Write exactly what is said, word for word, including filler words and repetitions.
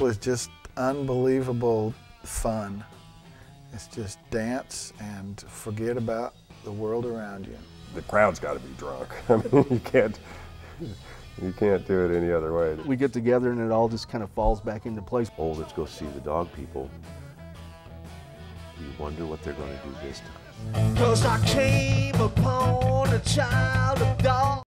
People is just unbelievable fun. It's just dance and forget about the world around you. The crowd's got to be drunk. I mean, you can't, you can't do it any other way. We get together and it all just kind of falls back into place. Oh, let's go see the Dog People. You wonder what they're going to do this time. 'Cause I came upon a child of God.